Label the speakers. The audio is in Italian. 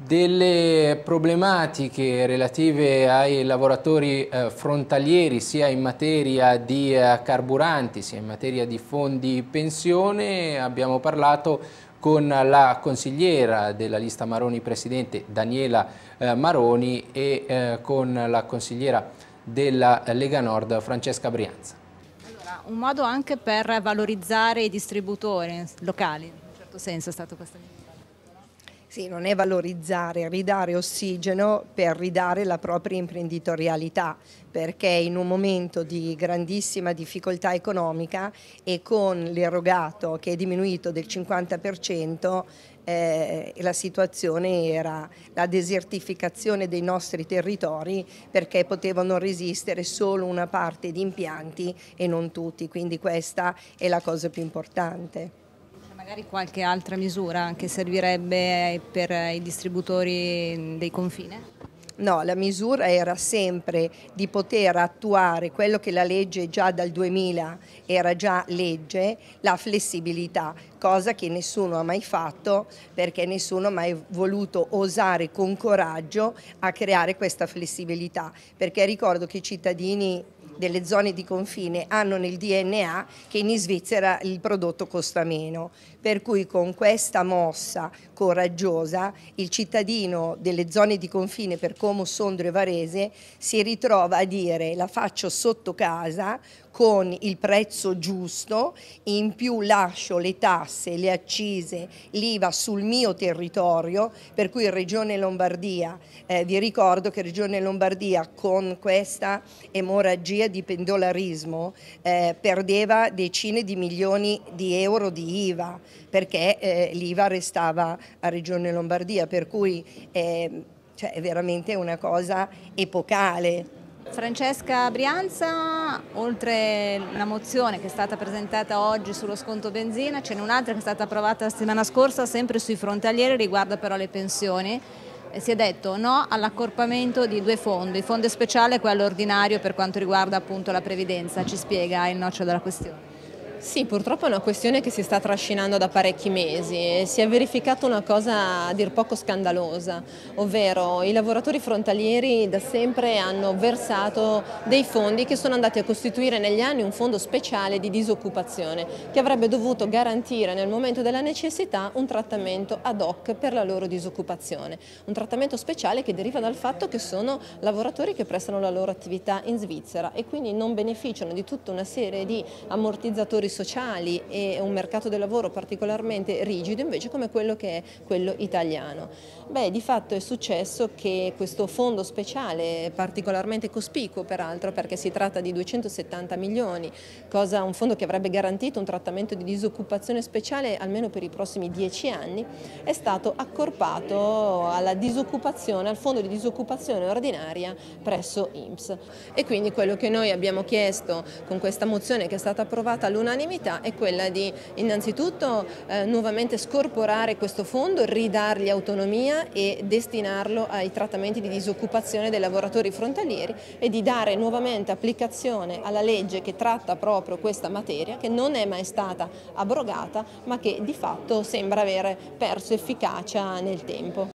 Speaker 1: delle problematiche relative ai lavoratori frontalieri sia in materia di carburanti sia in materia di fondi pensione. Abbiamo parlato con la consigliera della lista Maroni Presidente Daniela Maroni e con la consigliera della Lega Nord Francesca Brianza.
Speaker 2: Allora, un modo anche per valorizzare i distributori locali, in un certo senso è stato questo.
Speaker 3: Sì, non è valorizzare, è ridare ossigeno per ridare la propria imprenditorialità, perché in un momento di grandissima difficoltà economica e con l'erogato che è diminuito del 50%, la situazione era la desertificazione dei nostri territori, perché potevano resistere solo una parte di impianti e non tutti, quindi questa è la cosa più importante.
Speaker 2: Magari qualche altra misura che servirebbe per i distributori dei confine?
Speaker 3: No, la misura era sempre di poter attuare quello che la legge già dal 2000 era già legge, la flessibilità, cosa che nessuno ha mai fatto perché nessuno ha mai voluto osare con coraggio a creare questa flessibilità, perché ricordo che i cittadini delle zone di confine hanno nel DNA che in Svizzera il prodotto costa meno, per cui con questa mossa coraggiosa il cittadino delle zone di confine per Como, Sondrio e Varese si ritrova a dire la faccio sotto casa con il prezzo giusto, in più lascio le tasse, le accise, l'IVA sul mio territorio, per cui Regione Lombardia, vi ricordo che Regione Lombardia con questa emorragia di pendolarismo perdeva decine di milioni di euro di IVA, perché l'IVA restava a Regione Lombardia, per cui è veramente una cosa epocale.
Speaker 2: Francesca Brianza, oltre la mozione che è stata presentata oggi sullo sconto benzina, ce n'è un'altra che è stata approvata la settimana scorsa, sempre sui frontalieri, riguarda però le pensioni. Si è detto no all'accorpamento di due fondi, il fondo speciale e quello ordinario per quanto riguarda appunto la previdenza. Ci spiega il nocciolo della questione?
Speaker 4: Sì, purtroppo è una questione che si sta trascinando da parecchi mesi e si è verificata una cosa a dir poco scandalosa, ovvero i lavoratori frontalieri da sempre hanno versato dei fondi che sono andati a costituire negli anni un fondo speciale di disoccupazione che avrebbe dovuto garantire nel momento della necessità un trattamento ad hoc per la loro disoccupazione, un trattamento speciale che deriva dal fatto che sono lavoratori che prestano la loro attività in Svizzera e quindi non beneficiano di tutta una serie di ammortizzatori sociali e un mercato del lavoro particolarmente rigido invece come quello che è quello italiano. Beh, di fatto è successo che questo fondo speciale, particolarmente cospicuo peraltro perché si tratta di 270 milioni, un fondo che avrebbe garantito un trattamento di disoccupazione speciale almeno per i prossimi 10 anni, è stato accorpato alla disoccupazione, al fondo di disoccupazione ordinaria presso INPS. E quindi quello che noi abbiamo chiesto con questa mozione che è stata approvata all'unanimità è quella di innanzitutto nuovamente scorporare questo fondo, ridargli autonomia e destinarlo ai trattamenti di disoccupazione dei lavoratori frontalieri e di dare nuovamente applicazione alla legge che tratta proprio questa materia, che non è mai stata abrogata ma che di fatto sembra avere perso efficacia nel tempo.